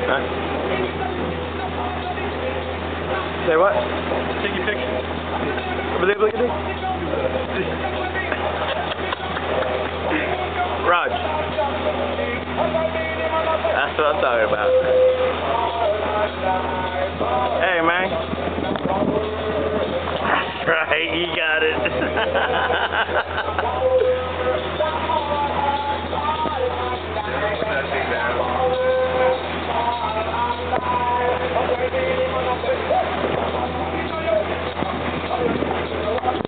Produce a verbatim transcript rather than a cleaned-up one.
Huh? Say what? Take your picture. Over there, look at this. Raj. That's what I'm talking about.